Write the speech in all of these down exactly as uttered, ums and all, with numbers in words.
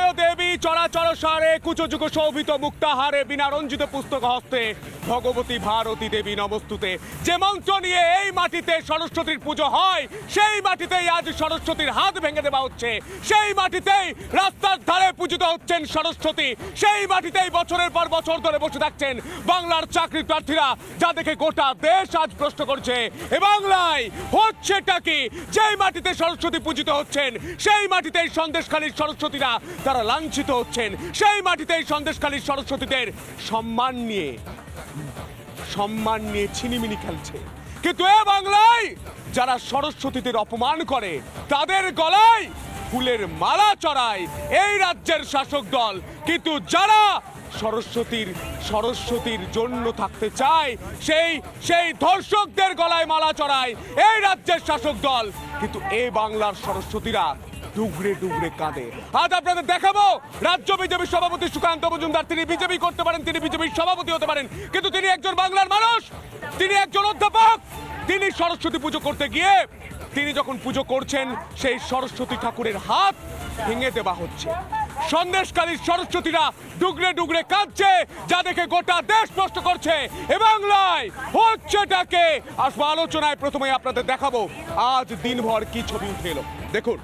জয় দেবী চরাচর সারে কুচযুগ শোভিত মুক্তাহারে বিনা রঞ্জিত পুস্তক হস্তে ভগবতী ভারতী দেবী নমস্তুতে। যে মন্ত্র নিয়ে এই মাটিতে সরস্বতীর পুজো হয় সেই মাটিতেই আজ সরস্বতীর হাত ভেঙে দেওয়া হচ্ছে, সেই মাটিতেই রাস্তার ধারে পূজিত হচ্ছেন সরস্বতী, সেই মাটিতেই বছরের পর বছর ধরে বসে থাকছেন বাংলার চাকরি প্রার্থীরা, যা দেখে গোটা দেশ আজ প্রশ্ন করছে এ বাংলায় হচ্ছেটা কি? যেই মাটিতে সরস্বতী পূজিত হচ্ছেন সেই মাটিতেই সন্দেশখালীর সরস্বতীরা তারা লাঞ্ছিত হচ্ছেন, সেই মাটিতেই সন্দেশখালীর সরস্বতীদের সম্মান নিয়ে সম্মান নিয়ে ছিনিমিনি খেলছে। কিন্তু এ বাংলায় যারা সরস্বতীদের অপমান করে তাদের গলায় ফুলের মালা চড়ায় এই রাজ্যের শাসক দল, কিন্তু যারা সরস্বতীর সরস্বতীর জন্য থাকতে চায় সেই সেই ধর্ষকদের গলায় মালা চড়ায় এই রাজ্যের শাসক দল। কিন্তু এই বাংলার সরস্বতীরা ডুগরে ডুগরে কাঁদে। আজ আপনাদের দেখাবো রাজ্য বিজেপি সভাপতি সুকান্ত মজুমদার। তিনি বিজেপি করতে পারেন, তিনি বিজেপির সভাপতি হতে পারেন, কিন্তু তিনি একজন বাংলার মানুষ, তিনি একজন অধ্যাপক। তিনি সরস্বতী পুজো করতে গিয়ে তিনি যখন পুজো করছেন সেই সরস্বতী ঠাকুরের হাত ভেঙে দেওয়া হচ্ছে। সন্দেশখালীর সরস্বতীরা ডুগরে ডুগরে কাঁদছে, যা দেখে গোটা দেশ প্রশ্ন করছে এ বাংলায় হচ্ছেটাকে। আসবো আলোচনায়। প্রথমে আপনাদের দেখাবো আজ দিনভর কি ছবি উঠে এলো, দেখুন।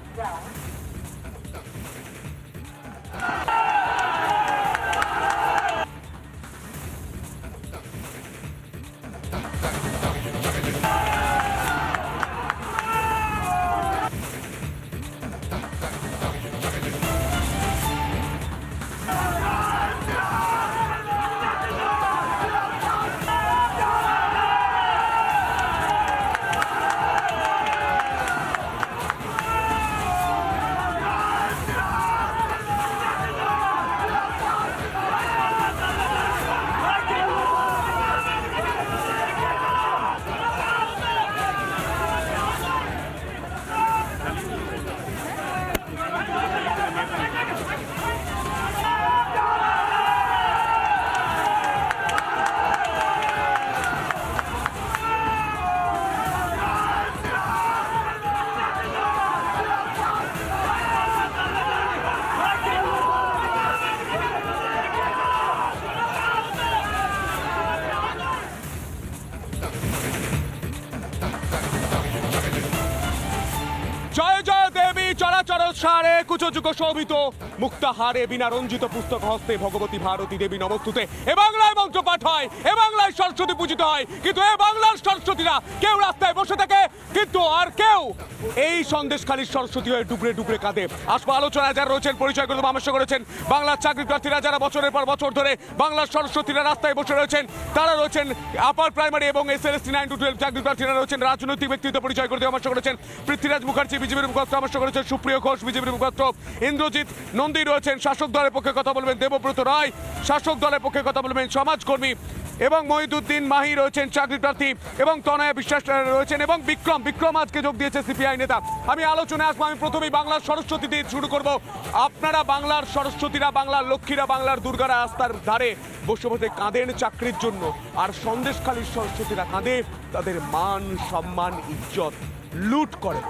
জয় জয় দেবী চরাচর সারে কুচযুগ শোভিত মুক্তাহারে বিনা রঞ্জিত পুস্তক হস্তে ভগবতী ভারতী দেবী নমস্তুতে। এ বাংলায় মন্ত্র পাঠ হয়, এ বাংলায় সরস্বতী পূজিত হয়, কিন্তু এ বাংলার সরস্বতীরা কেউ রাস্তায় বসে থাকে, কিন্তু আর কেউ এই সন্দেশখালীর সরস্বতী হয়ে ডুবরে ডুবরে কাঁদে। আসবো আলোচনায় যারা রয়েছেন পরিচয় করে পরামর্শ করেছেন বাংলার চাকরি প্রার্থীরা, যারা বছরের পর বছর ধরে বাংলার সরস্বতীরা রাস্তায় বসে রয়েছেন, তারা রয়েছেন আপার প্রাইমারি এবং S L S nine to twelve চাকরি প্রার্থীরা রয়েছেন। রাজনৈতিক ব্যক্তিত্ব পরিচয় করে পরামর্শ করেছেন পৃথ্বীরাজ মুখার্জি বিজেপির মুখপাত্র, পরামর্শ করেছেন সুপ্রিয় ঘোষ বিজেপির মুখপাত্র, ইন্দ্রজিৎ নন্দী রয়েছেন শাসক দলের পক্ষে কথা বলবেন, দেবব্রত রায় শাসক দলের পক্ষে কথা বলবেন সমাজকর্মী, এবং মহিদুদ্দিন মাহি রয়েছেন চাকরি প্রার্থী, এবং তনয়া বিশ্বাস রয়েছেন, এবং বিক্রম বিক্রম আজকে যোগ দিয়েছে সিপিআই নেতা। আমি আলোচনায় আসবো। আমি প্রথমেই বাংলার সরস্বতী দিয়ে শুরু করব। আপনারা বাংলার সরস্বতীরা, বাংলার লক্ষ্মীরা, বাংলার দুর্গারা রাস্তার ধারে বসে বসে কাঁদেন চাকরির জন্য, আর সন্দেশখালীর সরস্বতীরা কাঁদে তাদের মান সম্মান ইজ্জত লুট করে।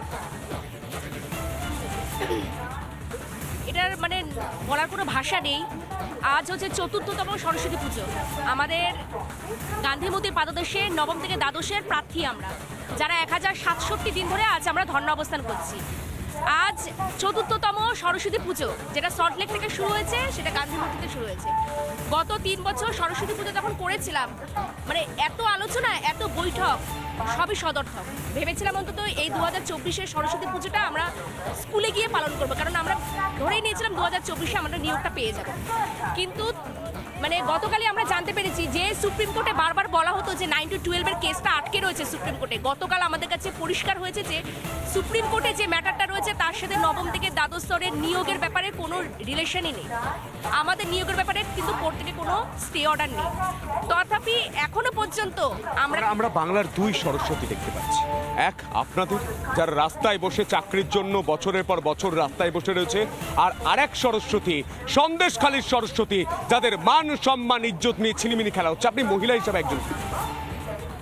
এটার মানে বলার কোনো ভাষা নেই। আজ হচ্ছে চতুর্থতম সরস্বতী পুজো। আমাদের গান্ধীমতির পাদদেশে নবম থেকে দ্বাদশের প্রার্থী আমরা, যারা এক হাজার সাতষট্টি দিন ধরে আজ আমরা ধর্ণা অবস্থান করছি। আজ চতুর্থতম সরস্বতী পুজো, যেটা সল্টলেক থেকে শুরু হয়েছে, সেটা গান্ধীমতিতে শুরু হয়েছে। গত তিন বছর সরস্বতী পুজো যখন করেছিলাম, মানে এত আলোচনা, এত বৈঠক, সবই সদর্থক। ভেবেছিলাম অন্তত এই দু হাজার চব্বিশের সরস্বতী পুজোটা আমরা স্কুলে গিয়ে পালন করবো, কারণ আমরা ধরেই নিয়েছিলাম দু হাজার চব্বিশে আমরা নিয়োগটা পেয়ে যাবো। কিন্তু মানে গতকালই আমরা জানতে পেরেছি যে সুপ্রিম কোর্টে বারবার বলা হতো যে নাইন টু টুয়েলভের কেসটা আটকে রয়েছে সুপ্রিম কোর্টে। গতকাল আমাদের কাছে পরিষ্কার হয়েছে যে সুপ্রিম কোর্টে যে ম্যাটারটা রয়েছে তার সাথে নবম থেকে দ্বাদশ স্তরের নিয়োগের ব্যাপারে কোনো রিলেশনই নেই। আমাদের নিয়োগের ব্যাপারে কিন্তু কোর্ট থেকে কোনো স্টে অর্ডার নেই। তথাপি এখনো পর্যন্ত আমরা আমরা বাংলার দুই সরস্বতী দেখতে পাচ্ছি। এক আপনাদের যারা রাস্তায় বসে চাকরির জন্য বছরের পর বছর রাস্তায় বসে রয়েছে, আর আরেক সরস্বতী সন্দেশখালীর সরস্বতী যাদের মান সম্মান ইজ্জত নিয়ে ছিনিমিনি খেলা হচ্ছে। আপনি মহিলা হিসাবে একজন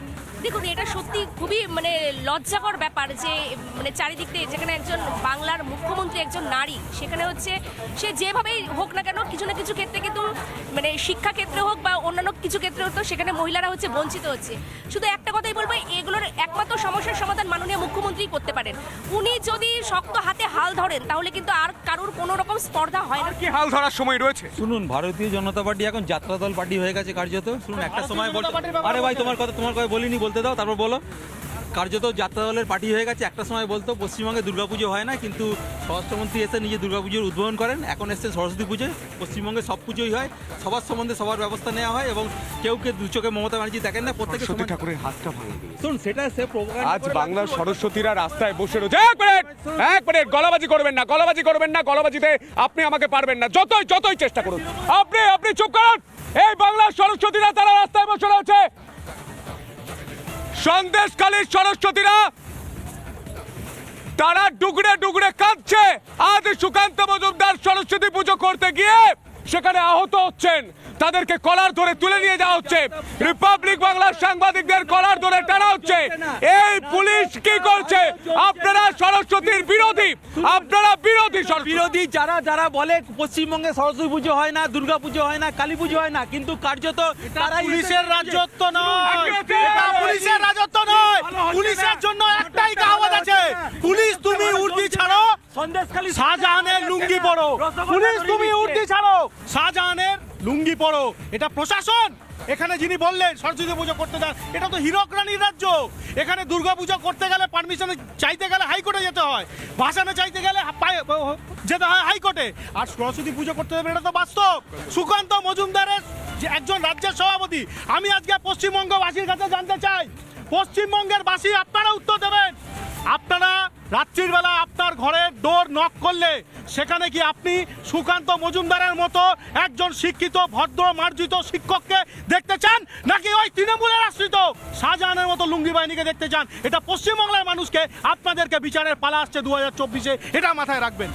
দেখুন এটা সত্যি খুবই মানে লজ্জাকর ব্যাপার যে মানে চারিদিক থেকে যেখানে একজন বাংলার মুখ্যমন্ত্রী একজন নারী, সেখানে হচ্ছে সে যেভাবেই হোক না কেন কিছু না কিছু ক্ষেত্রে কিন্তু মানে শিক্ষা ক্ষেত্রে হোক বা অন্যান্য কিছু ক্ষেত্রে হোক, তো সেখানে মহিলারা হচ্ছে বঞ্চিত হচ্ছে। শুধু একটা কথাই বলবো, এগুলোর একমাত্র সমস্যার সমাধান মাননীয় মুখ্যমন্ত্রী করতে পারেন। উনি যদি শক্ত হাতে হাল ধরেন তাহলে কিন্তু আর কারোর কোনো রকম স্পর্ধা হয় না। কি হাল ধরার সময় রয়েছে? শুনুন, ভারতীয় জনতা পার্টি এখন যাত্রাদল পার্টি হয়ে গেছে কার্যত। শুনুন, একটা সময় বল, আরে ভাই তোমার কথা তোমার কথা বলিনি, বলতে দাও, তারপর বলো। কার্যত যাত্রাদলের পার্টি হয়ে গেছে। একটা সময় বলতো পশ্চিমবঙ্গে দুর্গাপুজো হয় না, কিন্তু স্বরাষ্ট্রমন্ত্রী এসে নিজে দুর্গাপুজোর উদ্বোধন করেন। এখন এসছেন সরস্বতী পুজোয়। পশ্চিমবঙ্গে সব পুজোই হয়, সবার সম্বন্ধে সবার ব্যবস্থা নেওয়া হয় এবং কেউ কেউ দু চোখে মমতা ব্যানার্জি দেখেন না, প্রত্যেকে সরস্বতী ঠাকুরের হাতটা ভাঙা গেল। শুনুন, সেটা সে প্রোপাগান্ডা আজ বাংলার সরস্বতীরা রাস্তায় বসে রয়েছে। এক মিনিট এক মিনিট গলাবাজি করবেন না, গলাবাজি করবেন না, গলাবাজিতে আপনি আমাকে পারবেন না, যতই যতই চেষ্টা করুন। আপনি আপনি চুপ করুন। এই বাংলার সরস্বতীরা তারা রাস্তায় বসে রয়েছে। সন্দেশখালীর সরস্বতীরা তারা ডুগড়ে ডুগড়ে কাঁদছে। আজ সুকান্ত মজুমদার সরস্বতী পুজো করতে গিয়ে সেখানে আহত হচ্ছেন, তাদেরকে কলার ধরে তুলে নিয়ে যাওয়া হচ্ছে। রিপাবলিক বাংলার সাংবাদিকদের কলার ধরে টানা হচ্ছে। এই পুলিশ কি করছে? আপনারা সরস্বতীর বিরোধী, আপনারা বিরোধী বিরোধী যারা যারা বলে পশ্চিমবঙ্গে সরস্বতী পুজো হয় না, দুর্গা পুজো হয় না, কালী পুজো হয় না, কিন্তু কার্যত তারা পুলিশের রাজত্ব নয়, এটা পুলিশের রাজত্ব নয়। পুলিশের জন্য একটাই কাহাবত আছে, পুলিশ তুমি উর্দি ছাড়ো, সন্দেশখালী শাহজাহানের লুঙ্গি পরো। পুলিশ তুমি উর্দি ছাড়ো, শাহজাহানের লুঙ্গি পরো। এটা প্রশাসন। এখানে যিনি বললেন সরস্বতী পুজো করতে যান, এটা তো হীরক রানীর রাজ্য। এখানে দুর্গা পুজো করতে গেলে পারমিশন চাইতে গেলে হাইকোর্টে যেতে হয়, ভাসানে চাইতে গেলে যেতে হয় হাইকোর্টে। আর সরস্বতী পুজো করতে যাবে, এটা তো বাস্তব। সুকান্ত মজুমদারের যে একজন রাজ্যের সভাপতি, আমি আজকে পশ্চিমবঙ্গবাসীর কাছে জানতে চাই, পশ্চিমবঙ্গের বাসী আপনারা উত্তর দেবেন। আপনারা রাত্রির বেলা আপনার ঘরের ডোর নক করলে সেখানে কি আপনি সুকান্ত মজুমদারের মতো একজন শিক্ষিত ভদ্র মার্জিত শিক্ষককে দেখতে চান, নাকি ওই তৃণমূলের আশ্রিত শাহজাহানের মতো লুঙ্গি বাহিনীকে দেখতে চান? এটা পশ্চিমবাংলার মানুষকে আপনাদেরকে বিচারের পালা আসছে দু হাজার চব্বিশে, এটা মাথায় রাখবেন।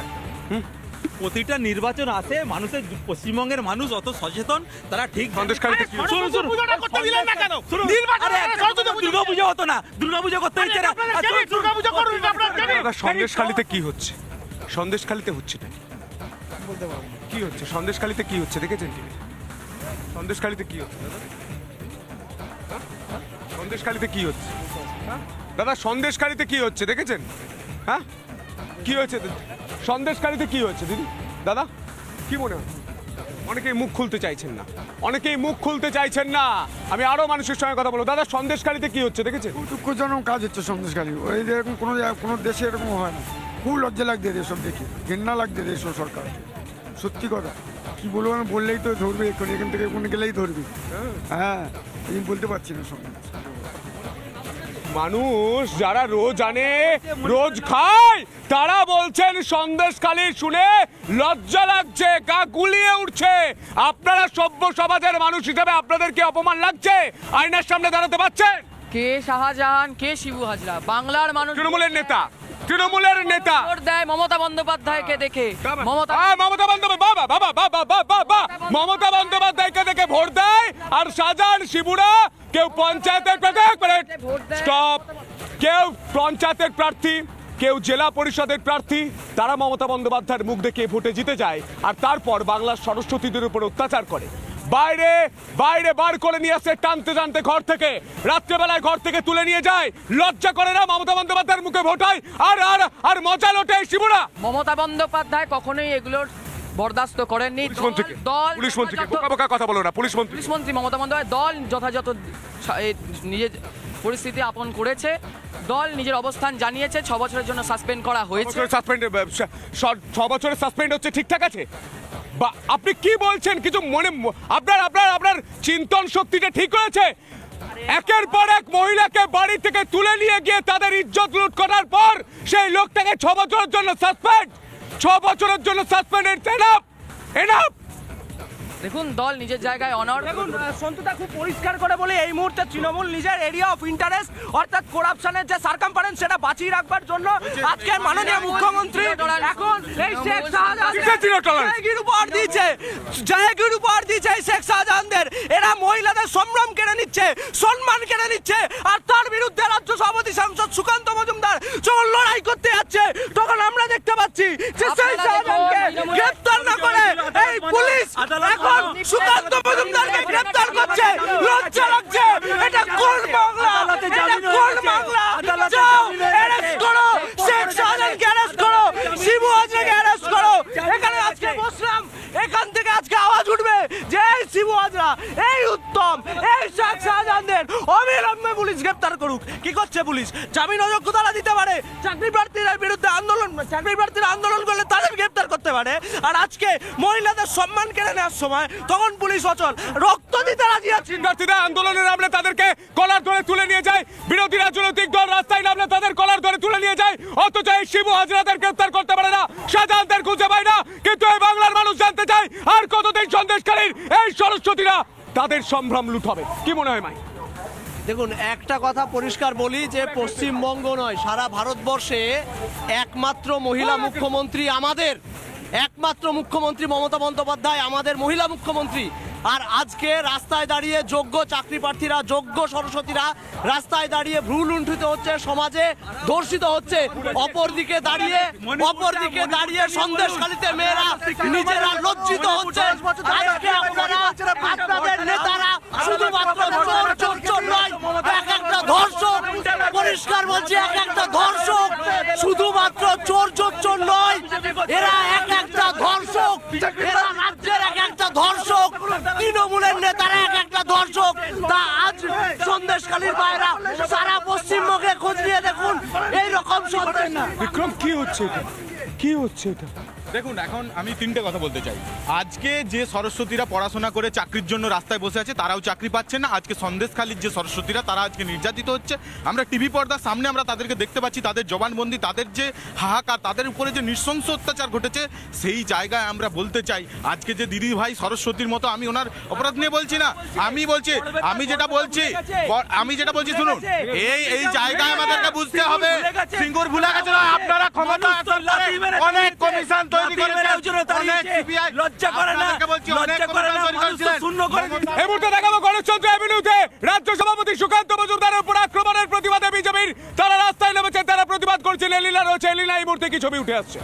প্রতিটা নির্বাচন আসে, মানুষের পশ্চিমবঙ্গের মানুষ অত সচেতন, তারা ঠিক সন্দেশখালীতে কি হচ্ছে? সরস্বতী পুজোটা করতে দিলেন না কেন? দুর্গা পুজো হতো না, দুর্গা পুজো করতে হচ্ছে না। দুর্গা পুজো করুন আপনারা। দাদা, সন্দেশখালীতে কি হচ্ছে? সন্দেশখালীতে হচ্ছে না কি হচ্ছে? সন্দেশখালীতে কি হচ্ছে দেখেছেন কি? সন্দেশখালীতে কি হচ্ছে দাদা? হ্যাঁ? হ্যাঁ? সন্দেশখালীতে কি হচ্ছে দাদা? সন্দেশখালীতে কি হচ্ছে দেখেছেন? হ্যাঁ, কি হয়েছে সন্দেশখালীতে? কি হচ্ছে দিদি, দাদা কি মনে হয়? অনেকেই মুখ খুলতে চাইছেন না, অনেকেই মুখ খুলতে চাইছেন না। আমি আরো মানুষের সঙ্গে কথা বলবো। দাদা, সন্দেশখালীতে কি হচ্ছে দেখেছেন? খুব দুঃখজনক কাজ হচ্ছে সন্দেশখালী। ওই এরকম কোনো জায়গায় কোনো দেশে এরকম হয় না। খুব লজ্জা লাগছে এসব দেখে, ঘৃণা লাগছে এসব সরকার। সত্যি কথা কি বলবো, আমি বললেই তো ধরবে, এখন এখান থেকে কোনো গেলেই ধরবে। হ্যাঁ, আমি বলতে পারছি না সব। মানুষ যারা রোজ আনে রোজ খায় তারা বলছেন সন্দেশখালী শুনে লজ্জা লাগছে, গা গুলিয়ে উঠছে। আপনারা সভ্য সমাজের মানুষ হিসেবে আপনাদের কি অপমান লাগছে? আয়নার সামনে দাঁড়াতে পারছেন? কে শাহজাহান, কে শিবু হাজরা? বাংলার মানুষ তৃণমূলের নেতা, তৃণমূলের নেতা ভোট দেয় মমতা বন্দ্যোপাধ্যায়কে দেখে। মমতা আ, মমতা বন্দ্যোপাধ্যায় বাবা বাবা বাবা বাবা বাবা মমতা বন্দ্যোপাধ্যায়কে দেখে ভোট দেয়। আর শাহজাহান শিবুরা কেউ পঞ্চায়েতের স্টপ, কেউ পঞ্চায়েতের প্রার্থী, কেউ জেলা পরিষদের প্রার্থী, তারা মমতা বন্দ্যোপাধ্যায়ের মুখ দেখে ভোটে জিতে যায়। আর তারপর বাংলার সরস্বতীদের উপর অত্যাচার করে, বাইরে বাইরে বার করে নিয়ে আসে টানতে টানতে ঘর থেকে, রাত্রেবেলায় ঘর থেকে তুলে নিয়ে যায়। লজ্জা করে না মমতা বন্দ্যোপাধ্যায়ের মুখে ভোট হয়? আর আর আর মজা লোটে শিবুরা। মমতা বন্দ্যোপাধ্যায় কখনোই এগুলোর বরদাস্ত করেননি। দল পুলিশ মন্ত্রীকে বোকা বোকা কথা বলো না। পুলিশ মন্ত্রী পুলিশ মন্ত্রী মমতা বন্দ্যোপাধ্যায় দল যথাযথ নিজের পরিস্থিতি আপন করেছে, দল নিজের অবস্থান জানিয়েছে। ছ বছরের জন্য সাসপেন্ড করা হয়েছে। সাসপেন্ড ছ বছরের সাসপেন্ড হচ্ছে, ঠিকঠাক আছে? বা আপনি কি বলছেন? কিছু মনে আপনার আপনার আপনার চিন্তন শক্তিটা ঠিক হয়েছে? একের পর এক মহিলাকে বাড়ি থেকে তুলে নিয়ে গিয়ে তাদের ইজ্জত লুট করার পর সেই লোকটাকে ছ বছরের জন্য সাসপেন্ড, ছ বছরের জন্য সাসপেন্ড। এনাফ এনাফ দেখুন দল নিজের জায়গায় অনর। দেখুন সন্তুদা খুব পরিষ্কার করে বলে এই মুহূর্তে তৃণমূল নিজের এরিয়া অফ ইন্টারেস্ট অর্থাৎ করাপশনের যে সার্কামফারেন্স সেটা বাঁচিয়ে রাখবার জন্য আজকে মাননীয় মুখ্যমন্ত্রী এখন এই শেখ শাহজাহানের উপহার দিয়েছে, জায়গির উপহার দিয়েছে এই শেখ শাহজাহানদের। এরা মহিলাদের সম্ভ্রম কেড়ে নিচ্ছে, সম্মান কেড়ে নিচ্ছে, আর তার বিরুদ্ধে রাজ্য সভাপতি সাংসদ সুকান্ত মজুমদার যখন লড়াই করতে যাচ্ছে তখন আমরা দেখতে পাচ্ছি যে সেই শাহজাহানকে গ্রেফতার না করে এই পুলিশ এখন সুকান্ত মজুমদারকে গ্রেফতার করছে। লজ্জা লাগছে। এটা কোন বাংলা? এটা কোন বাংলা? যাও অ্যারেস্ট করো, শেখ শাহজাহানকে অ্যারেস্ট করো, শিবু হাজরাকে অ্যারেস্ট করো। এখানে আজকে বসলাম, এখান থেকে আজকে আওয়াজ উঠবে যে এই শিবু হাজরা, এই উত্তম, এই শেখ শাহজাহানদের অবিলম্বে পুলিশ গ্রেফতার করুক। কি করছে পুলিশ? জামিন অযোগ্য তারা দিতে পারে, চাকরি প্রার্থীদের বিরুদ্ধে আন্দোলন, চাকরি প্রার্থীরা আন্দোলন করলে তাদের গ্রেফতার করতে পারে। আর আজকে মহিলাদের সম্মান কেড়ে নেওয়ার সময় তখন পুলিশ অচল, রক্ত দিতে রাজি আছে। প্রার্থীরা আন্দোলনে নামলে তাদেরকে কলার ধরে তুলে নিয়ে যায়, বিরোধী রাজনৈতিক দল রাস্তায় নামলে তাদের কলার ধরে তুলে নিয়ে যায়, অথচ এই শিবু হাজরাদের গ্রেফতার করতে পারে না, শাহজাহানদের খুঁজে পায় না। কিন্তু এই বাংলার মানুষ জানতে চায় আর কতদিন সন্দেশকারীর এই সরস্বতীরা তাদের সম্ভ্রম লুট হবে। কি মনে হয় মাই? দেখুন একটা কথা পরিষ্কার বলি যে পশ্চিমবঙ্গ নয় সারা ভারতবর্ষে একমাত্র মহিলা মুখ্যমন্ত্রী আমাদের, একমাত্র মুখ্যমন্ত্রী মমতা বন্দ্যোপাধ্যায় আমাদের মহিলা মুখ্যমন্ত্রী। আর আজকে রাস্তায় দাঁড়িয়ে যোগ্য চাকরি প্রার্থীরা, যোগ্য সরস্বতীরা রাস্তায় দাঁড়িয়ে ভ্রু লুণ্ঠিত হচ্ছে, সমাজে ধর্ষিত হচ্ছে। অপরদিকে দাঁড়িয়ে অপরদিকে দাঁড়িয়ে সন্দেশখালীতে মেয়েরা নিজেরা লজ্জিত হচ্ছে। আজকে আপনারা, আপনাদের নেতারা শুধুমাত্র চোর চোর চোর নয়, এক একটা ধর্ষক, পরিষ্কার বলছি এক একটা ধর্ষক, শুধুমাত্র চোর চোর চোর নয়, এরা এক একটা ধর্ষক, এরা রাজ্যের এক একটা ধর্ষক, তৃণমূলের নেতারা এক একটা ধর্ষক। তা আজ সন্দেশখালীর বাইরা সারা পশ্চিমবঙ্গে খোঁজ নিয়ে দেখুন এইরকম সন্দেশ। বিক্রম কি হচ্ছে এটা? কি হচ্ছে এটা? দেখুন এখন আমি তিনটে কথা বলতে চাই। আজকে যে সরস্বতীরা পড়াশোনা করে চাকরির জন্য রাস্তায় বসে আছে তারাও চাকরি পাচ্ছে না। আজকে সন্দেশখালীর যে সরস্বতীরা তারা আজকে নির্যাতিত হচ্ছে। আমরা টিভি পর্দার সামনে আমরা তাদেরকে দেখতে পাচ্ছি, তাদের জবানবন্দি, তাদের যে হাহাকার, তাদের উপরে যে নৃশংস অত্যাচার ঘটেছে। সেই জায়গায় আমরা বলতে চাই আজকে যে দিদি ভাই সরস্বতীর মতো, আমি ওনার অপরাধ নিয়ে বলছি না, আমি বলছি আমি যেটা বলছি আমি যেটা বলছি শুনুন, এই এই জায়গায় আমাদেরকে বুঝতে হবে সিঙ্গুর ভুলে গেছে। আপনারা ক্ষমতা অনেক কমিশন তৈরি করেছেন, অনেক সিবিআই, লজ্জা করে না, লজ্জা করে না, শূন্য করে। এই মুহূর্তে দেখাবো গণেশচন্দ্র এভিনিউতে রাজ্য সভাপতি সুকান্ত মজুমদারের উপর আক্রমণের প্রতিবাদে বিজেপির তারা রাস্তায় নেমেছে, তারা প্রতিবাদ করছেন। এলিনা রয়েছে, এলিনা এই মুহূর্তে কি ছবি উঠে আসছে?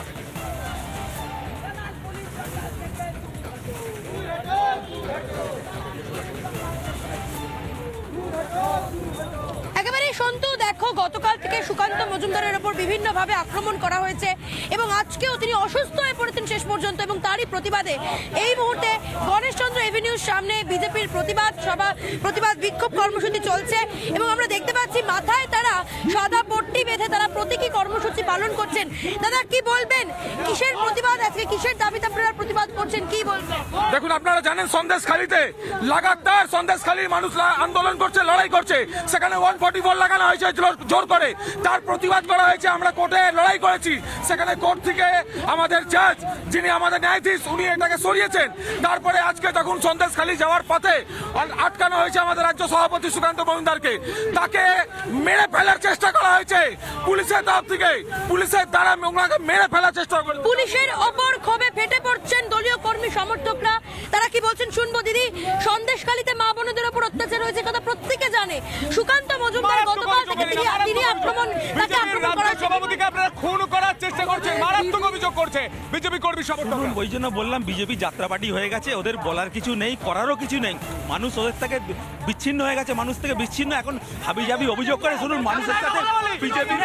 একেবারে সন্তু, দেখো গতকাল থেকে সুকান্ত মজুমদারের উপর বিভিন্নভাবে আক্রমণ করা হয়েছে এবং আজকেও তিনি অসুস্থ হয়ে পড়েছেন শেষ পর্যন্ত, এবং তারই প্রতিবাদে এই মুহূর্তে গণেশচন্দ্র এভিনিউর সামনে বিজেপির প্রতিবাদ সভা, প্রতিবাদ বিক্ষোভ কর্মসূচি চলছে এবং আমরা দেখতে পাচ্ছি মাথায় তারা সাদা পট্টি বেঁধে তারা প্রতীকী কর্মসূচি পালন করছেন। দাদা কি বলবেন, কিসের প্রতিবাদ আজকে, কিসের দাবিতে আপনারা প্রতিবাদ করছেন, কি বলবেন? দেখুন আপনারা জানেন সন্দেশখালীতে লাগাতার সন্দেশখালীর মানুষরা আন্দোলন করছে, লড়াই করছে, সেখানে ওয়ান ফর্টি ফোর লাগানো হয়েছে জোর করে, তার প্রতিবাদ করা হয়েছে। আমরা কোর্টে লড়াই করেছি, সেখানে কোর্ট থেকে আমাদের জাজ যিনি আমাদের ন্যায়াধীশ উনি এটাকে সরিয়েছেন। তারপরে আজকে যখন সন্দেশখালী যাওয়ার পথে আটকানো হয়েছে আমাদের রাজ্য সভাপতি সুকান্ত মজুমদারকে, তাকে মেরে ফেলার চেষ্টা করা হয়েছে পুলিশের তরফ থেকে, পুলিশের দ্বারা ওনাকে মেরে ফেলার চেষ্টা করে। পুলিশের ওপর ক্ষোভে ফেটে পড়ছেন দলীয় কর্মী সমর্থকরা, তারা কি বলছেন শুনবো। দিদি, সন্দেশখালীতে মা বোনদের উপর অত্যাচার হয়েছে কথা প্রত্যেকে জানে। সুকান্ত মজুমদার গতকাল থেকে তিনি তিনি আক্রমণ, তাকে আক্রমণ করার সভাপতিকে আপনারা খুন করার চেষ্টা করছেন, মারাত্মক অভিযোগ করছে বিজেপি কর্মী সমর্থক। ওই জন্য বললাম বিজেপি যাত্রা পার্টি হয়ে গেছে, ওদের বলার কিছু নেই, করারও কিছু নেই। মানুষ ওদের থেকে বিচ্ছিন্ন হয়ে গেছে, মানুষ থেকে বিচ্ছিন্ন, এখন হাবিজাবি অভিযোগ করে। শুনুন মানুষের সাথে বিজেপি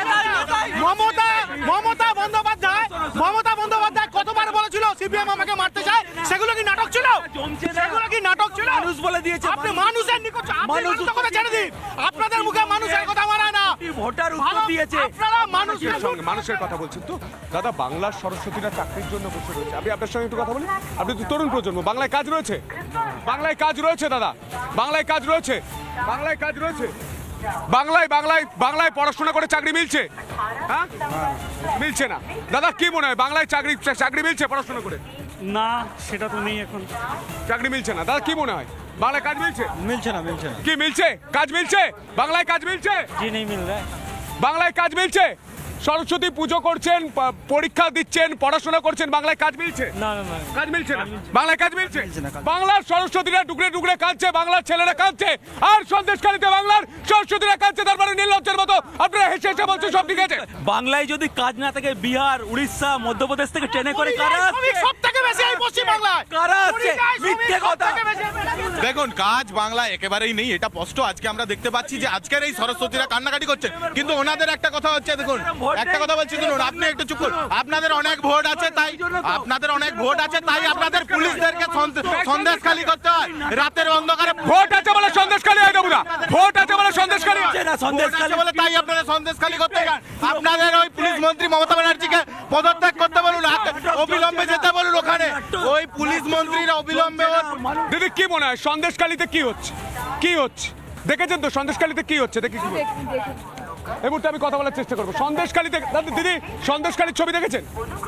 মমতা মমতা বন্দ্যোপাধ্যায় মমতা বন্দ্যোপাধ্যায় কতবার বলেছিল সিপিএম আমাকে মারতে চায়, সেগুলো কি নাটক ছিল? সেগুলো কি নাটক ছিল? মানুষ বলে দিয়েছে। আপনি মানুষের নিকট মানুষ কথা ছেড়ে দিন, আপনাদের মুখে মানুষের কথা মারায় না, ভোটার উত্তর দিয়েছে। আপনারা মানুষের সঙ্গে মানুষের কথা বলছেন তো দাদা। বাংলার সরস্বতীরা চাকরির জন্য বসে রয়েছে, আমি আপনার সঙ্গে একটু কথা বলি। আপনি তো তরুণ প্রজন্ম, বাংলায় কাজ রয়েছে, বাংলায় কাজ রয়েছে দাদা, বাংলায় কাজ রয়েছে, বাংলায় কাজ রয়েছে, বাংলায় বাংলায় বাংলায় পড়াশোনা করে চাকরি মিলছে? হ্যাঁ মিলছে না দাদা, কি মনে হয় বাংলায় চাকরি চাকরি মিলছে পড়াশোনা করে? না সেটা তো নেই এখন। চাকরি মিলছে না, দাদা কি মনে হয় বাংলায় কাজ মিলছে? মিলছে না মিলছে না কি মিলছে? কাজ মিলছে? বাংলায় কাজ মিলছে? জি নেই মিল রা বাংলায় কাজ মিলছে? সরস্বতী পুজো করছেন, প- পরীক্ষা দিচ্ছেন, পড়াশোনা করছেন, বাংলায় কাজ মিলছে? না না না কাজ মিলছে না, বাংলায় কাজ মিলছে? বাংলার সরস্বতীরা টুকরে টুকরে কাঁদছে, বাংলার ছেলেরা কাঁদছে, আর সন্দেশখালীতে বাংলার সরস্বতীরা কাঁদছে, তারপরে নির্লজ্জের মতো আপনারা হেসে হেসে বলছেন সব ঠিক আছে। বাংলায় যদি কাজ না থাকে বিহার, উড়িষ্যা, মধ্যপ্রদেশ থেকে ট্রেনে করে কারা আসছে? সব থেকে বেশি এই পশ্চিম বাংলায় কারা আসছে? মিথ্যে কথা। দেখুন কাজ বাংলায় একেবারেই নেই, এটা স্পষ্ট। আজকে আমরা দেখতে পাচ্ছি যে আজকের এই সরস্বতীরা কান্নাকাটি করছেন, কিন্তু ওনাদের একটা কথা হচ্ছে, দেখুন একটা কথা বলছি, শুনুন আপনি একটু চুপ করুন। আপনাদের অনেক ভোট আছে, তাই আপনাদের অনেক ভোট আছে, তাই আপনাদের পুলিশদেরকে সন্দেশখালী করতে হয় রাতের অন্ধকারে। ভোট আছে বলে সন্দেশখালী হয় দেবুদা, ভোট আছে বলে সন্দেশখালী হয়। ভোট আছে বলে তাই আপনারা সন্দেশখালী করতে যান। আপনাদের ওই পুলিশ মন্ত্রী মমতা ব্যানার্জিকে পদত্যাগ করতে বলুন, অবিলম্বে যেতে বলুন ওখানে, ওই পুলিশ মন্ত্রীরা অবিলম্বে। দিদি কি মনে হয় সন্দেশখালীতে কি হচ্ছে? কি হচ্ছে দেখেছেন তো? সন্দেশখালীতে কি হচ্ছে দেখি কি বলছে? এই মুহূর্তে আমি কথা বলার চেষ্টা করবো। সন্দেশখালীতে দাদা দিদি সন্দেশখালীর ছবি দেখেছেন?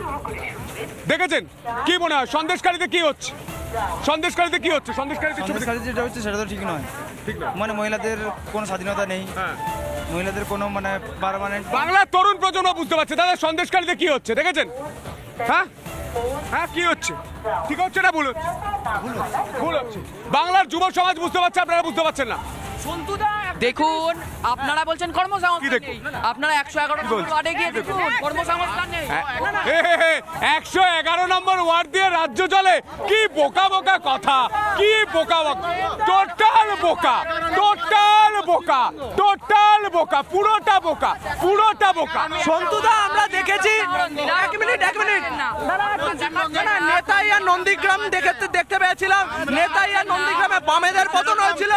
দেখেছেন কি মনে হয় সন্দেশখালীতে কি হচ্ছে? সন্দেশখালীতে কি হচ্ছে? সন্দেশখালীতে ছবি দেখেছেন? সন্দেশখালী যেটা হচ্ছে সেটা তো ঠিক নয়। ঠিক না, মানে মহিলাদের কোনো স্বাধীনতা নেই, হ্যাঁ। মহিলাদের কোনো মানে পার্মানেন্ট। বাংলার তরুণ প্রজন্ম বুঝতে পারছে দাদা সন্দেশখালীতে কি হচ্ছে দেখেছেন? হ্যাঁ হ্যাঁ কি হচ্ছে? ঠিক হচ্ছে না ভুল হচ্ছে? ভুল হচ্ছে। বাংলার যুব সমাজ বুঝতে পারছে, আপনারা বুঝতে পারছেন না। দেখুন আপনারা বলছেন কি কর্মসংস্থান দেখুন? নেই, আপনারা একশো এগারো বলছেন? ওয়ার্ডে গিয়ে দেখুন কর্মসংস্থান নেই। একশো এগারো নম্বর ওয়ার্ড দিয়ে রাজ্য চলে? কি বোকা বোকা কথা, কি বোকা বোকা, টোটাল বোকা, টোটাল বোকা, টোটাল বোকা, পুরোটা বোকা, পুরোটা বোকা। সন্তুদা আমরা দেখেছি, এক মিনিট এক মিনিট না, নেতাই আর নন্দীগ্রাম দেখে দেখতে পেয়েছিলাম, নেতাই আর নন্দীগ্রামে বামেদের পতন হয়েছিল।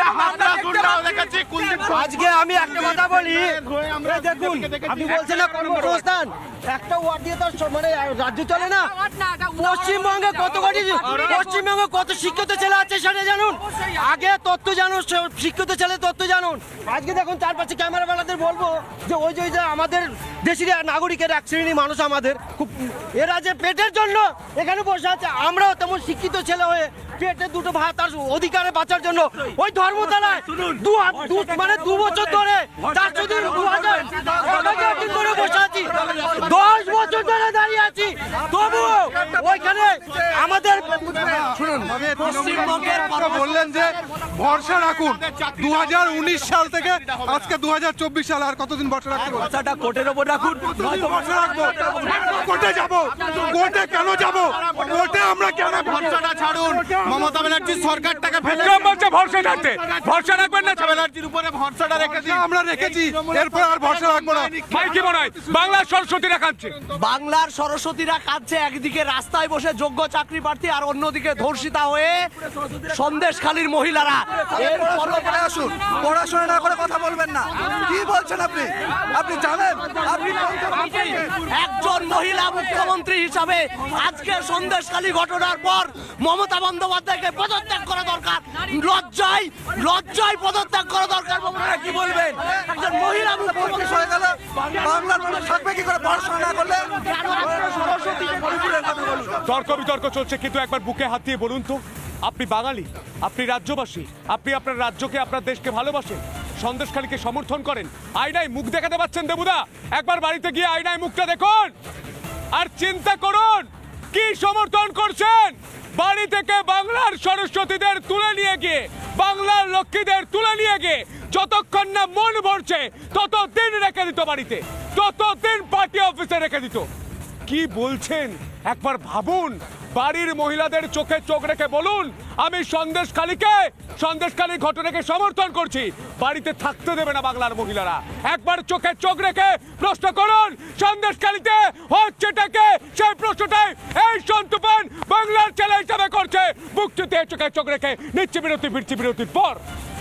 আজকে আমি একটা কথা বলি, এই দেখুন আপনি বলছেন না কর্মসংস্থান, একটা ওয়ার্ড দিয়ে তো স- মানে রাজ্য চলে না। পশ্চিমবঙ্গে কত কোটি, পশ্চিমবঙ্গে কত শিক্ষিত ছেলে আছে সেটা জানুন, আগে তথ্য জানুন, স- শিক্ষিত ছেলে তথ্য জানুন। আজকে দেখুন চারপাশে ক্যামেরাওয়ালাদের বলবো যে ওই যে ওই যে আমাদের দেশের নাগরিকের এক শ্রেণী মানুষ আমাদের খুব, এরা যে পেটের জন্য এখানে বসে আছে, আমরাও তেমন শিক্ষিত ছেলে হয়ে পেটে দুটো ভাত আর অধিকারে বাঁচার জন্য ওই ধর্মতলায় দু হাত- দু- মানে দু বছর ধরে চারশো দিন দু হাজার এক হাজার দিন ধরে বসে আছি, দশ বছর ধরে দাঁড়িয়ে আছি, তবুও ওইখানে আমাদের শুনুন পশ্চিমবঙ্গের কথা বললেন যে ভরসা রাখুন, দু হাজার উনিশ সাল থেকে আজকে দু হাজার চব্বিশ সাল, আর কতদিন ভরসা রাখতে বলছেন? কথাটা কোর্টের ওপর রাখুন, নয়তো ভরসা রাখবো, কোর্টে যাবো, কোর্টে কেন যাবো, কোর্টে আমরা কেন ভরসাটা ছাড়ুন, মমতা ব্যানার্জির সরকারটাকে ফেলে কেমন বলছে ভরসা থাকতে? ভরসা রাখবেন না? মমতা ব্যানার্জির উপরে ভরসাটা রেখে দিন। আমরা রেখেছি, এরপর আর ভরসা রাখবো না। ভাই কি মনে হয় বাংলার সরস্বতীরা কাঁদছে? বাংলার সরস্বতীরা কাঁদছে, একদিকে রাস্তায় বসে যোগ্য চাকরি প্রার্থী আর অন্যদিকে ধর্ষিতা হয়ে সন্দেশখালীর মহিলারা। এর পরে আসুন, পড়াশোনা না করে কথা বলবেন না, কি বলছেন আপনি? আপনি জানেন আপনি একজন মহিলা মুখ্যমন্ত্রী হিসাবে আজকে সন্দেশখালী ঘটনার পর মমতা বন্দ্যোপাধ্যায়কে পদত্যাগ করা দরকার, লজ্জায় লজ্জায় পদত্যাগ করা দরকার। আপনারা কি বলবেন? একজন মহিলা মুখ্যমন্ত্রী হয়ে গেল, বাংলার মানুষ থাকবে কি করে পড়াশোনা না করলে? তর্ক বিতর্ক চলছে, কিন্তু একবার বুকে হাত দিয়ে বলুন তো, আপনি বাঙালি, আপনি রাজ্যবাসী, আপনি আপনার রাজ্যকে আপনার দেশকে ভালোবাসেন, সন্দেশখালীকে সমর্থন করেন, আয়নায় মুখ দেখাতে পাচ্ছেন দেবুদা? একবার বাড়িতে গিয়ে আয়নায় মুখটা দেখুন আর চিন্তা করুন কি সমর্থন করছেন। বাড়ি থেকে বাংলার সরস্বতীদের তুলে নিয়ে গিয়ে, বাংলার লক্ষ্মীদের তুলে নিয়ে গিয়ে যতক্ষণ না মন ভরছে ততদিন রেখে দিত বাড়িতে, ততদিন পার্টি অফিসে রেখে দিত। কি বলছেন একবার ভাবুন। বাড়ির মহিলাদের চোখে চোখ রেখে বলুন, আমি সন্দেশখালীকে, সন্দেশখালী ঘটনাকে সমর্থন করছি, বাড়িতে থাকতে দেবে না বাংলার মহিলারা। একবার চোখে চোখ রেখে প্রশ্ন করুন, সন্দেশখালীতে হচ্ছেটাকে, সেই প্রশ্নটাই এই সন্তুপান বাংলার ছেলে হিসাবে করছে। মুক্তিতে চোখে চোখ রেখে নিচ্ছে বিরতি, ফিরছি বিরতির পর।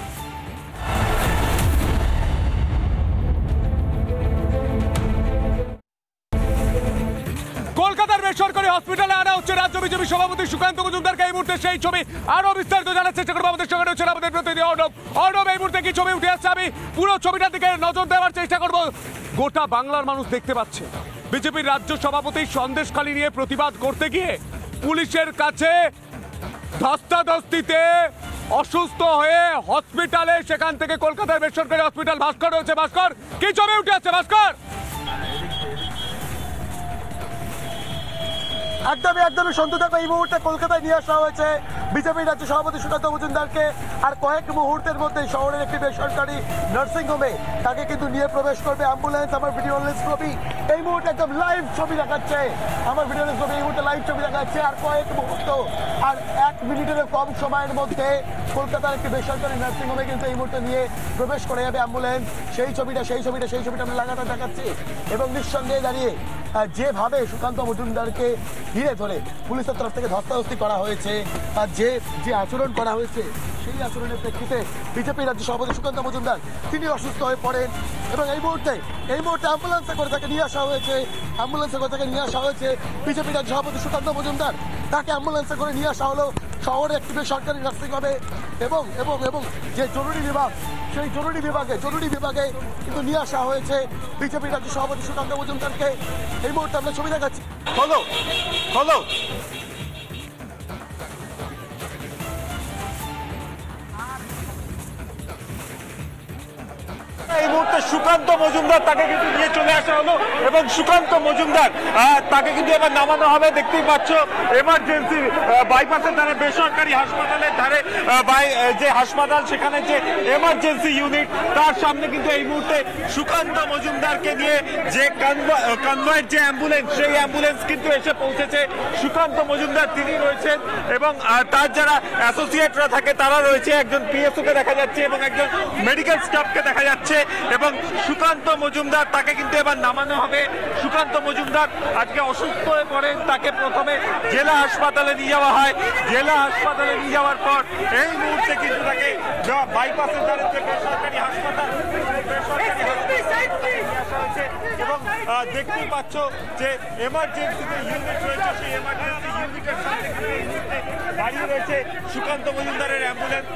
কলকাতার বেসরকারি হসপিটালে আনা হচ্ছে রাজ্য বিজেপি সভাপতি সুকান্ত মজুমদারকে। এই মুহূর্তে সেই ছবি আরো বিস্তারিত জানার চেষ্টা করবো। আমাদের সঙ্গে রয়েছে আমাদের প্রতিনিধি অর্ণব। অর্ণব, এই মুহূর্তে কি ছবি উঠে আসছে? আমি পুরো ছবিটার দিকে নজর দেওয়ার চেষ্টা করবো। গোটা বাংলার মানুষ দেখতে পাচ্ছে বিজেপির রাজ্য সভাপতি সন্দেশখালী নিয়ে প্রতিবাদ করতে গিয়ে পুলিশের কাছে ধস্তাধস্তিতে অসুস্থ হয়ে হসপিটালে, সেখান থেকে কলকাতার বেসরকারি হসপিটাল। ভাস্কর রয়েছে। ভাস্কর, কি জমে উঠে আছে ভাস্কর? একদমই একদমই সন্তু দেখো, এই মুহূর্তে কলকাতায় নিয়ে আসা হয়েছে বিজেপি রাজ্য সভাপতি সুকান্ত মজুমদারকে। আর কয়েক মুহূর্তের মধ্যে শহরের একটি বেসরকারি নার্সিংহোমে তাকে কিন্তু নিয়ে প্রবেশ করবে অ্যাম্বুলেন্স। আমার ভিডিও ছবি এই মুহূর্তে একদম লাইভ ছবি দেখাচ্ছে, আমার ভিডিও ছবি এই মুহূর্তে লাইভ ছবি দেখাচ্ছে। আর কয়েক মুহূর্ত, আর এক মিনিটেরও কম সময়ের মধ্যে কলকাতার একটি বেসরকারি নার্সিংহোমে কিন্তু এই মুহূর্তে নিয়ে প্রবেশ করে যাবে অ্যাম্বুলেন্স। সেই ছবিটা সেই ছবিটা সেই ছবিটা আমরা লাগাতার দেখাচ্ছি। এবং নিঃসন্দেহে দাঁড়িয়ে যেভাবে সুকান্ত মজুমদারকে ঘিরে ধরে পুলিশের তরফ থেকে ধস্তাধস্তি করা হয়েছে, আর যে যে আচরণ করা হয়েছে, সেই আচরণের প্রেক্ষিতে বিজেপি রাজ্য সভাপতি সুকান্ত মজুমদার তিনি অসুস্থ হয়ে পড়েন। এবং এই মুহূর্তে এই মুহূর্তে অ্যাম্বুলেন্সে করে তাকে নিয়ে আসা হয়েছে অ্যাম্বুলেন্সে করে তাকে নিয়ে আসা হয়েছে বিজেপি রাজ্য সভাপতি সুকান্ত মজুমদার। তাকে অ্যাম্বুলেন্সে করে নিয়ে আসা হলো শহরে একটি বেসরকারি নার্সিংহোমে। এবং এবং এবং যে জরুরি বিভাগ, সেই জরুরি বিভাগে জরুরি বিভাগে কিন্তু নিয়ে আসা হয়েছে বিজেপি রাজ্য সভাপতি সুকান্ত মজুমদারকে। এই মুহূর্তে আমরা ছবি দেখাচ্ছি। হলো হলো এই মুহূর্তে সুকান্ত মজুমদার তাকে কিন্তু নিয়ে চলে আসা হলো এবং সুকান্ত মজুমদার তাকে কিন্তু এবার নামানো হবে। দেখতেই পাচ্ছ এমার্জেন্সি বাইপাসের ধারে বেসরকারি হাসপাতালের ধারে যে হাসপাতাল, সেখানে যে এমার্জেন্সি ইউনিট, তার সামনে কিন্তু এই মুহূর্তে সুকান্ত মজুমদারকে নিয়ে যে কনভয়ের যে অ্যাম্বুলেন্স, সেই অ্যাম্বুলেন্স কিন্তু এসে পৌঁছেছে। সুকান্ত মজুমদার তিনি রয়েছেন এবং তার যারা অ্যাসোসিয়েটরা থাকে তারা রয়েছে, একজন পিএসওকে দেখা যাচ্ছে এবং একজন মেডিকেল স্টাফকে দেখা যাচ্ছে। এবং সুকান্ত মজুমদার তাকে কিন্তু এবার নামানো হবে। সুকান্ত মজুমদার আজকে অসুস্থ হয়ে পড়েন, তাকে প্রথমে জেলা হাসপাতালে নিয়ে যাওয়া হয়। জেলা হাসপাতালে নিয়ে যাওয়ার পর এই মুহূর্তে কিন্তু তাকে বাইপাসের ধারে যে বেসরকারি হাসপাতাল, এবং দেখতেই পাচ্ছ যে এমার্জেন্সিতে ইউনিট রয়েছে, সেই এমার্জেন্সি ইউনিটের সামনে দাঁড়িয়ে রয়েছে সুকান্ত মজুমদারের অ্যাম্বুলেন্স।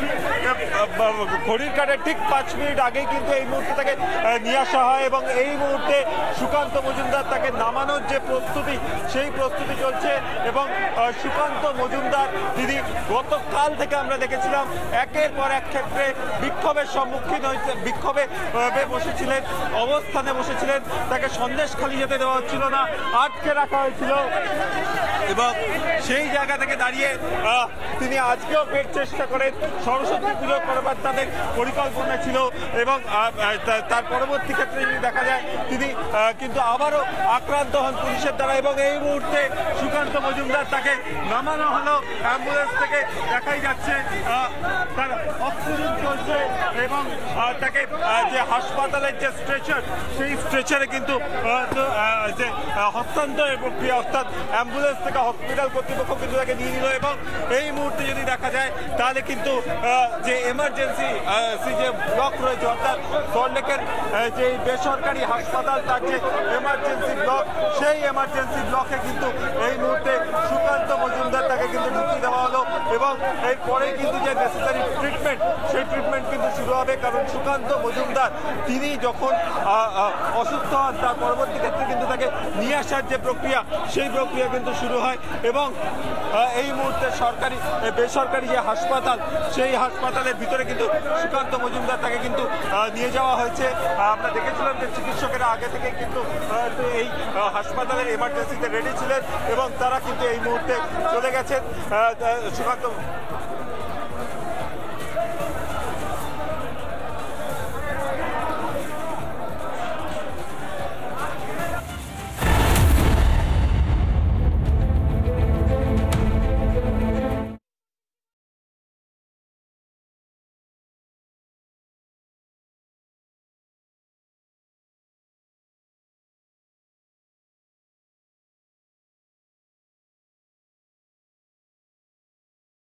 ঘড়ির কাঁটার ঠিক পাঁচ মিনিট আগেই কিন্তু এই মুহূর্তে তাকে নিয়ে আসা হয় এবং এই মুহূর্তে সুকান্ত মজুমদার তাকে নামানোর যে প্রস্তুতি, সেই প্রস্তুতি চলছে। এবং সুকান্ত মজুমদার তিনি গতকাল থেকে আমরা দেখেছিলাম একের পর এক ক্ষেত্রে বিক্ষোভের সম্মুখীন হয়েছে, বিক্ষোভে বসেছিলেন, অবস্থানে বসেছিলেন, তাকে সন্দেশখালি যেতে দেওয়া হচ্ছিল না, আটকে রাখা হয়েছিল। এবং সেই জায়গা থেকে দাঁড়িয়ে তিনি আজকেও ফের চেষ্টা করেন। সরস্বতী পুজো করবার তাদের পরিকল্পনা ছিল এবং তার পরবর্তী ক্ষেত্রে যদি দেখা যায় তিনি কিন্তু আবারও আক্রান্ত হন পুলিশের দ্বারা। এবং এই মুহূর্তে সুকান্ত মজুমদার তাকে নামানো হলো অ্যাম্বুলেন্স থেকে, দেখাই যাচ্ছে তার অক্সিজেন চলছে এবং তাকে যে হাসপাতালের যে স্ট্রেচার, সেই স্ট্রেচারে কিন্তু যে হস্তান্তরের প্রক্রিয়া, অর্থাৎ অ্যাম্বুলেন্স থেকে হসপিটাল কর্তৃপক্ষ কিন্তু তাকে নিয়ে নিল। এবং এই মুহূর্তে যদি দেখা যায় তাহলে কিন্তু যে এমার্জেন্সি যে ব্লক রয়েছে, অর্থাৎ সল্টলেকের যে বেসরকারি হাসপাতাল, তার যে এমার্জেন্সি ব্লক, সেই এমার্জেন্সি ব্লকে কিন্তু এই মুহূর্তে সুকান্ত মজুমদার তাকে কিন্তু ঢুকিয়ে দেওয়া হলো। এবং এরপরে কিন্তু যে নেসেসারি ট্রিটমেন্ট, সেই ট্রিটমেন্ট কিন্তু শুরু হবে। কারণ সুকান্ত মজুমদার তিনি যখন অসুস্থ হন, তার পরবর্তী ক্ষেত্রে কিন্তু তাকে নিয়ে আসার যে প্রক্রিয়া, সেই প্রক্রিয়া কিন্তু শুরু হয়। এবং এই মুহূর্তে সরকারি বেসরকারি যে হাসপাতাল, সেই হাসপাতালের ভিতরে কিন্তু সুকান্ত মজুমদার তাকে কিন্তু নিয়ে যাওয়া হয়েছে। আমরা দেখেছিলাম যে চিকিৎসকেরা আগে থেকে কিন্তু এই হাসপাতালের এমার্জেন্সিতে রেডি ছিলেন এবং তারা কিন্তু এই মুহূর্তে চলে গেছেন। সুকান্ত